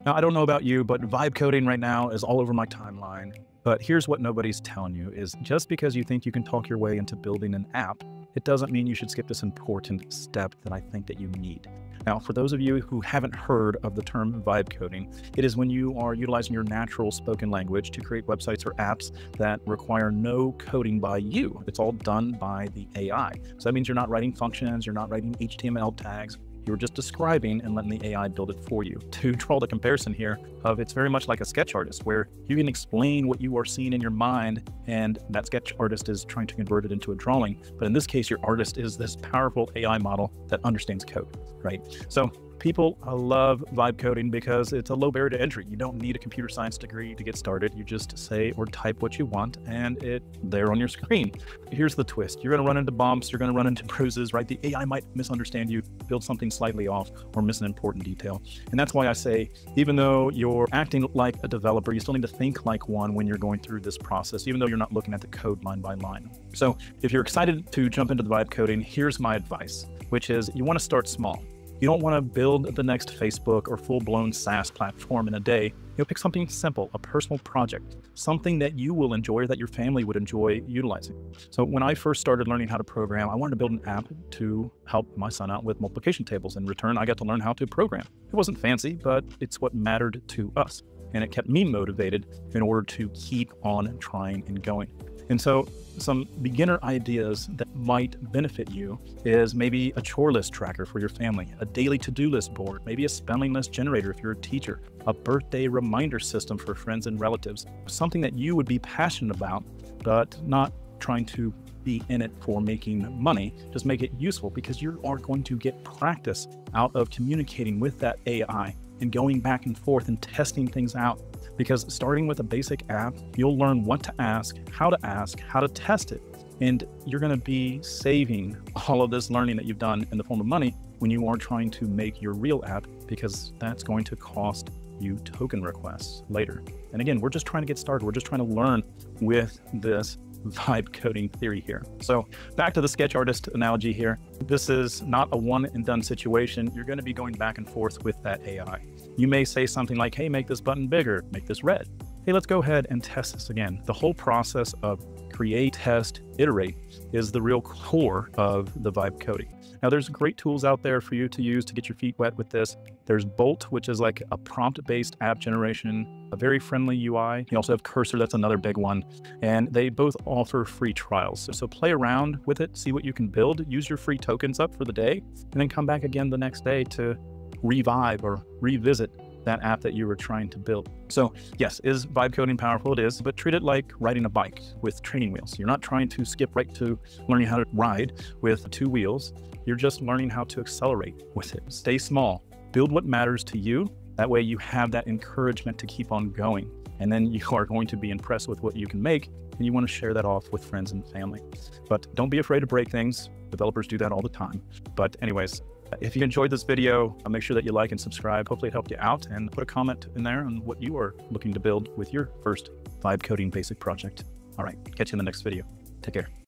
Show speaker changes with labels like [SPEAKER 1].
[SPEAKER 1] Now, I don't know about you, but vibe coding right now is all over my timeline. But here's what nobody's telling you is just because you think you can talk your way into building an app, it doesn't mean you should skip this important step that I think that you need. Now, for those of you who haven't heard of the term vibe coding, it is when you are utilizing your natural spoken language to create websites or apps that require no coding by you. It's all done by the AI. So that means you're not writing functions, you're not writing HTML tags. You're just describing and letting the AI build it for you. To draw the comparison here of it's very much like a sketch artist where you can explain what you are seeing in your mind and that sketch artist is trying to convert it into a drawing. But in this case, your artist is this powerful AI model that understands code, right? So people love vibe coding because it's a low barrier to entry. You don't need a computer science degree to get started. You just say or type what you want and it's there on your screen. Here's the twist. You're going to run into bumps. You're going to run into bruises, right? The AI might misunderstand you, build something slightly off, or miss an important detail. And that's why I say, even though you're acting like a developer, you still need to think like one when you're going through this process, even though you're not looking at the code line by line. So if you're excited to jump into the vibe coding, here's my advice, which is you want to start small. You don't want to build the next Facebook or full-blown SaaS platform in a day. You'll pick something simple, a personal project, something that you will enjoy or that your family would enjoy utilizing. So when I first started learning how to program, I wanted to build an app to help my son out with multiplication tables. In return, I got to learn how to program. It wasn't fancy, but it's what mattered to us. And it kept me motivated in order to keep on trying and going. And so some beginner ideas that might benefit you is maybe a chore list tracker for your family, a daily to-do list board, maybe a spelling list generator if you're a teacher, a birthday reminder system for friends and relatives, something that you would be passionate about, but not trying to be in it for making money. Just make it useful because you are going to get practice out of communicating with that AI and going back and forth and testing things out. Because starting with a basic app, you'll learn what to ask, how to test it. And you're going to be saving all of this learning that you've done in the form of money when you are trying to make your real app, because that's going to cost you token requests later. And again, we're just trying to get started. We're just trying to learn with this vibe coding theory here. So back to the sketch artist analogy here. This is not a one and done situation. You're going to be going back and forth with that AI. You may say something like, hey, make this button bigger, make this red. Hey, let's go ahead and test this again. The whole process of create, test, iterate is the real core of the vibe coding. Now, there's great tools out there for you to use to get your feet wet with this. There's Bolt, which is like a prompt-based app generation, a very friendly UI. You also have Cursor, that's another big one. And they both offer free trials. So play around with it, see what you can build, use your free tokens up for the day, and then come back again the next day to revive or revisit that app that you were trying to build. So yes, is vibe coding powerful? It is, but treat it like riding a bike with training wheels. You're not trying to skip right to learning how to ride with 2 wheels. You're just learning how to accelerate with it. Stay small, build what matters to you. That way you have that encouragement to keep on going. And then you are going to be impressed with what you can make, and you want to share that off with friends and family. But don't be afraid to break things. Developers do that all the time. But anyways, if you enjoyed this video, make sure that you like and subscribe. Hopefully it helped you out, and put a comment in there on what you are looking to build with your first vibe coding basic project. All right, catch you in the next video. Take care.